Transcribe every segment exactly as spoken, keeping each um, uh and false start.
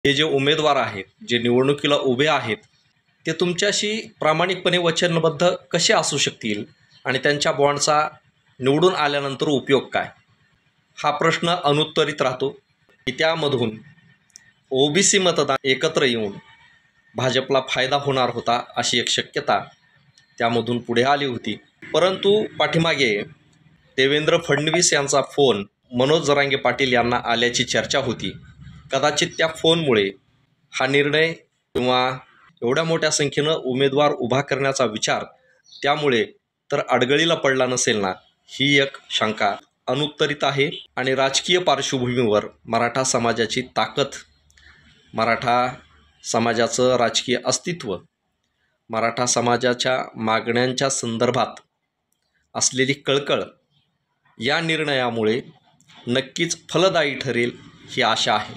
हे जे उमेदवार आहेत, जे निवडणुकीला उभे आहेत, ते तुमच्याशी प्रामाणिकपणे वचनबद्ध कसे असू शकतील आणि त्यांच्या बॉन्डचा निवडून आल्यानंतर उपयोग काय? हा प्रश्न अनुत्तरित राहतो की त्यामधून ओबीसी मतदान एकत्र येऊन भाजपला फायदा होणार होता अशी एक शक्यता त्यामधून पुढे आली होती. परंतु पाठीमागे देवेंद्र फडणवीस यांचा फोन मनोज जरांगे पाटील यांना आल्याची चर्चा होती. कदाचित त्या फोनमुळे हा निर्णय किंवा एवढ्या मोठ्या संख्येनं उमेदवार उभा करण्याचा विचार त्यामुळे तर अडगळीला पडला नसेल ना, ही एक शंका अनुत्तरित आहे. आणि राजकीय पार्श्वभूमीवर मराठा समाजाची ताकद, मराठा समाजाचं राजकीय अस्तित्व, मराठा समाजाच्या मागण्यांच्या संदर्भात असलेली कळकळ या निर्णयामुळे नक्कीच फलदायी ठरेल ही आशा आहे.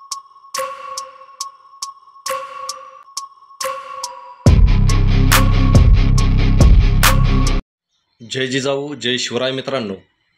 जय जिजाऊ, जय शिवराय. मित्रांनो,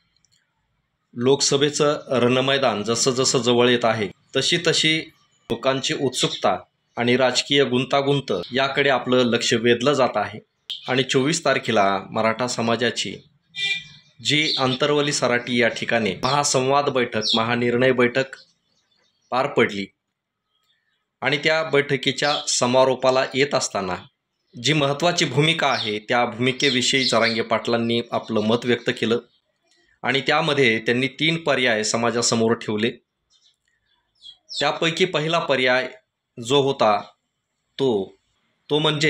लोकसभेचं रणमैदान जसं जसं जवळ येत आहे तशी तशी लोकांची उत्सुकता आणि राजकीय गुंतागुंत याकडे आपलं लक्ष वेधलं जात आहे. आणि चोवीस तारखेला मराठा समाजाची जी अंतरवली सराटी या ठिकाणी महासंवाद बैठक, महानिर्णय बैठक पार पडली आणि त्या बैठकीच्या समारोपाला येत असताना जी महत्त्वाची भूमिका आहे त्या भूमिकेविषयी जरांगे पाटलांनी आपलं मत व्यक्त केलं. आणि त्यामध्ये त्यांनी तीन पर्याय समाजासमोर ठेवले. त्यापैकी पहिला पर्याय जो होता तो तो म्हणजे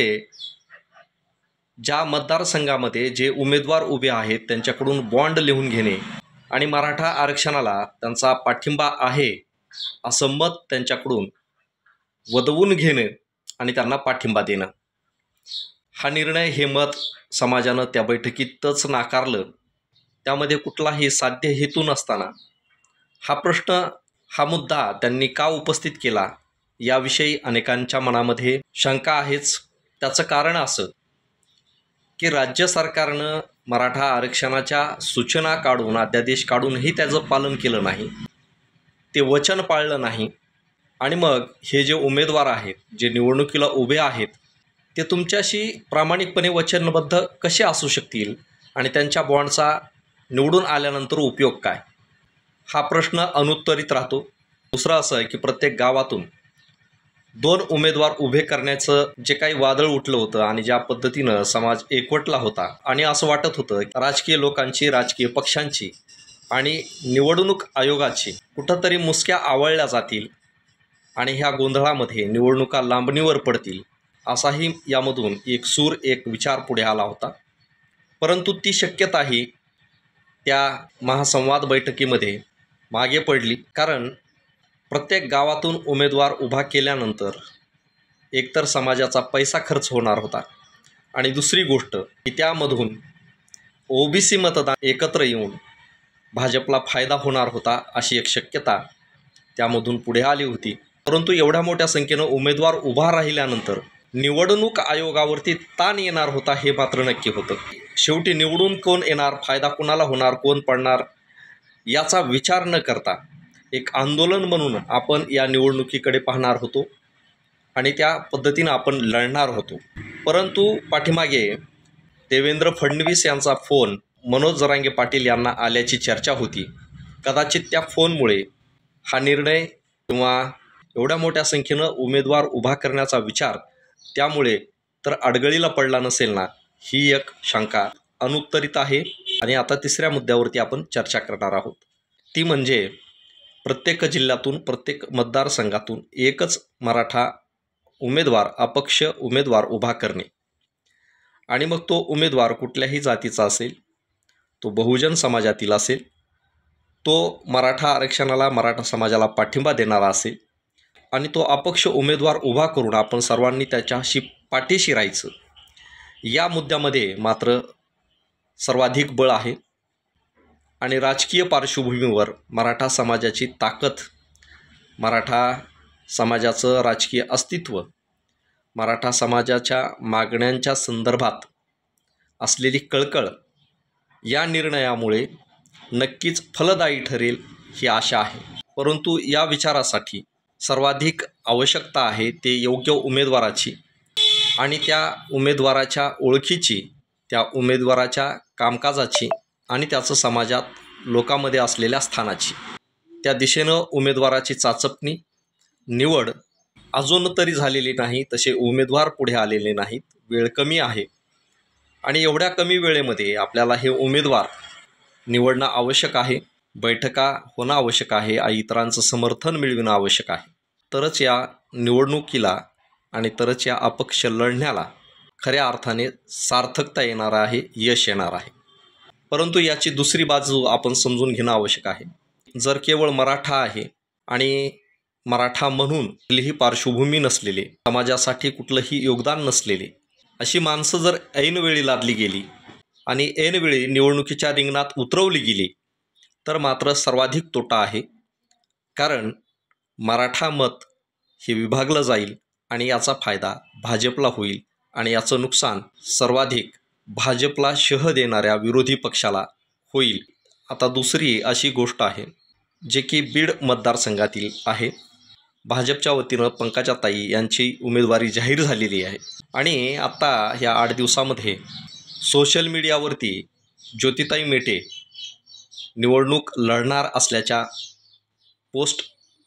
ज्या मतदारसंघामध्ये जे उमेदवार उभे आहेत त्यांच्याकडून बॉन्ड लिहून घेणे आणि मराठा आरक्षणाला त्यांचा पाठिंबा आहे असं मत त्यांच्याकडून वदवून घेणं आणि त्यांना पाठिंबा देणं. हा निर्णय, हे मत समाजानं त्या बैठकीतच नाकारलं. त्यामध्ये कुठलाही साध्य हेतू नसताना हा प्रश्न, हा मुद्दा त्यांनी का उपस्थित केला याविषयी अनेकांच्या मनामध्ये शंका आहेच. त्याचं कारण असं की राज्य सरकारनं मराठा आरक्षणाच्या सूचना काढून, अध्यादेश काढूनही त्याचं पालन केलं नाही, ते वचन पाळलं नाही. आणि मग हे जे उमेदवार आहेत, जे निवडणुकीला उभे आहेत, ते तुमच्याशी प्रामाणिकपणे वचनबद्ध कसे असू शकतील आणि त्यांच्या बॉन्डचा निवडून आल्यानंतर उपयोग काय? हा प्रश्न अनुत्तरित राहतो. दुसरं असं आहे की प्रत्येक गावातून दोन उमेदवार उभे करण्याचं जे काही वादळ उठलं होतं आणि ज्या पद्धतीनं समाज एकवटला होता आणि असं वाटत होतं राजकीय लोकांची, राजकीय पक्षांची आणि निवडणूक आयोगाची कुठंतरी मुसक्या आवळल्या जातील आणि ह्या गोंधळामध्ये निवडणुका लांबणीवर पडतील, असाही यामधून एक सूर, एक विचार पुढे आला होता. परंतु ती शक्यताही त्या महासंवाद बैठकीमध्ये मागे पडली. कारण प्रत्येक गावातून उमेदवार उभा केल्यानंतर एकतर समाजाचा पैसा खर्च होणार होता आणि दुसरी गोष्ट की त्यामधून ओबीसी मतदान एकत्र येऊन भाजपला फायदा होणार होता अशी एक शक्यता त्यामधून पुढे आली होती. परंतु एवढ्या मोठ्या संख्येनं उमेदवार उभा राहिल्यानंतर निवडणूक आयोगावरती ताण येणार होता हे मात्र नक्की होतं. शेवटी निवडून कोण येणार, फायदा कोणाला होणार, कोण पडणार याचा विचार न करता एक आंदोलन म्हणून आपण या निवडणुकीकडे पाहणार होतो आणि त्या पद्धतीनं आपण लढणार होतो. परंतु पाठीमागे देवेंद्र फडणवीस यांचा फोन मनोज जरांगे पाटील यांना आल्याची चर्चा होती. कदाचित त्या फोनमुळे हा निर्णय किंवा एवढ्या मोठ्या संख्येनं उमेदवार उभा करण्याचा विचार त्यामुळे तर अडगळीला पडला नसेल ना, ही एक शंका अनुत्तरित आहे. आणि आता तिसऱ्या मुद्द्यावरती आपण चर्चा करणार आहोत. ती म्हणजे प्रत्येक जिल्ह्यातून, प्रत्येक मतदारसंघातून एकच मराठा उमेदवार, अपक्ष उमेदवार उभा करणे. आणि मग तो उमेदवार कुठल्याही जातीचा असेल, तो बहुजन समाजातील असेल, तो मराठा आरक्षणाला, मराठा समाजाला पाठिंबा देणारा असेल आणि तो अपक्ष उमेदवार उभा करून आपण सर्वांनी त्याच्याशी पाठीशी राहायचं. या मुद्द्यामध्ये मात्र सर्वाधिक बळ आहे. आणि राजकीय पार्श्वभूमीवर मराठा समाजाची ताकद, मराठा समाजाचं राजकीय अस्तित्व, मराठा समाजाच्या मागण्यांच्या संदर्भात असलेली कळकळ या निर्णयामुळे नक्कीच फलदायी ठरेल ही आशा आहे. परंतु या विचारासाठी सर्वाधिक आवश्यकता आहे ते योग्य उमेदवाराची आणि त्या उमेदवाराच्या ओळखीची, त्या उमेदवाराच्या कामकाजाची आणि त्याचं समाजात लोकांमध्ये असलेल्या स्थानाची, त्या दिशेनं उमेदवाराची चाचपणी, निवड अजून तरी झालेली नाही. तसे उमेदवार पुढे आलेले नाहीत. वेळ कमी आहे आणि एवढ्या कमी वेळेमध्ये आपल्याला हे उमेदवार निवडणं आवश्यक आहे. बैठका होणं आवश्यक आहे आणि इतरांचं समर्थन मिळविणं आवश्यक आहे. तरच या निवडणुकीला आणि तरच या अपक्ष लढण्याला खऱ्या अर्थाने सार्थकता येणार आहे, यश येणार आहे. परंतु याची दुसरी बाजू आपण समजून घेणं आवश्यक आहे. जर केवळ मराठा आहे आणि मराठा म्हणून कुठलीही पार्श्वभूमी नसलेले, समाजासाठी कुठलंही योगदान नसलेले अशी माणसं जर ऐनवेळी लादली गेली आणि ऐनवेळी निवडणुकीच्या रिंगणात उतरवली गेली तर मात्र सर्वाधिक तोटा आहे. कारण मराठा मत हे विभागलं जाईल आणि याचा फायदा भाजपला होईल आणि याचं नुकसान सर्वाधिक भाजपला शह देणाऱ्या विरोधी पक्षाला होईल. आता दुसरी अशी गोष्ट आहे जे की बीड मतदारसंघातील आहे. भाजपच्या वतीनं पंकजाताई यांची उमेदवारी जाहीर झालेली आहे आणि आत्ता ह्या आठ दिवसामध्ये सोशल मीडियावरती ज्योतिताई मेटे निवडणूक लढणार असल्याच्या पोस्ट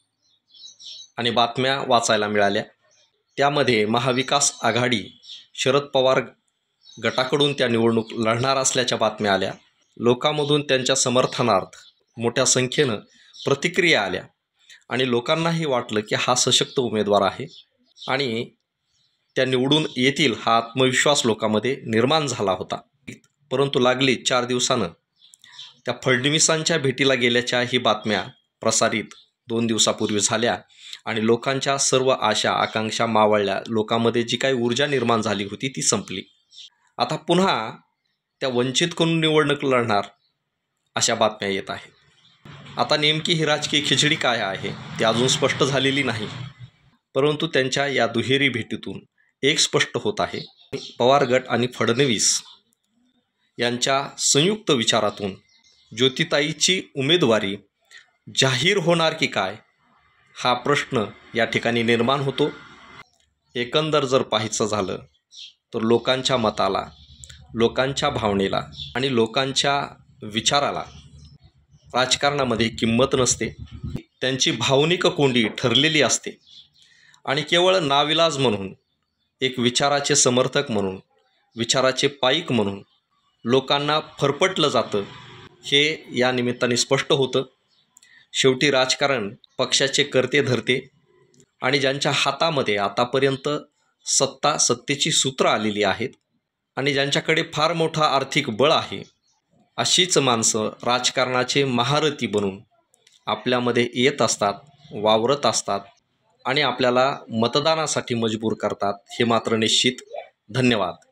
आणि बातम्या वाचायला मिळाल्या. त्यामध्ये महाविकास आघाडी शरद पवार गटाकडून त्या निवडणूक लढणार असल्याच्या बातम्या आल्या. लोकांमधून त्यांच्या समर्थनार्थ मोठ्या संख्येनं प्रतिक्रिया आल्या आणि लोकांनाही वाटलं की हा सशक्त उमेदवार आहे आणि त्या निवडून येतील हा आत्मविश्वास लोकांमध्ये निर्माण झाला होता. परंतु लागली चार दिवसानं त्या फडणवीसांच्या भेटीला गेल्याच्या ही बातम्या प्रसारित दोन दिवसापूर्वी झाल्या आणि लोकांच्या सर्व आशा आकांक्षा मावळल्या. लोकांमध्ये जी काही ऊर्जा निर्माण झाली होती ती संपली. आता पुन्हा त्या वंचितकडून निवडणूक लढणार अशा बातम्या येत आहेत. आता नेमकी ही राजकीय खिचडी काय आहे ती अजून स्पष्ट झालेली नाही. परंतु त्यांच्या या दुहेरी भेटीतून एक स्पष्ट होत आहे. पवार गट आणि फडणवीस यांच्या संयुक्त विचारातून ज्योतिताईची उमेदवारी जाहीर होणार की काय हा प्रश्न या ठिकाणी निर्माण होतो. एकंदर जर पाहायचं झालं तर लोकांच्या मताला, लोकांच्या भावनेला आणि लोकांच्या विचाराला राजकारणामध्ये किंमत नसते. त्यांची भावनिक कोंडी ठरलेली असते आणि केवळ नाविलाज म्हणून, एक विचाराचे समर्थक म्हणून, विचाराचे पाईक म्हणून लोकांना फरफटलं जातं हे या निमित्ताने स्पष्ट होतं. शेवटी राजकारण पक्षाचे करते धरते आणि ज्यांच्या हातामध्ये आतापर्यंत सत्ता सत्तेची सूत्र आलेली आहेत आणि ज्यांच्याकडे फार मोठं आर्थिक बळ आहे अशीच माणसं राजकारणाचे महारथी बनून आपल्यामध्ये येत असतात, वावरत असतात आणि आपल्याला मतदानासाठी मजबूर करतात. हे मात्र निश्चित. धन्यवाद.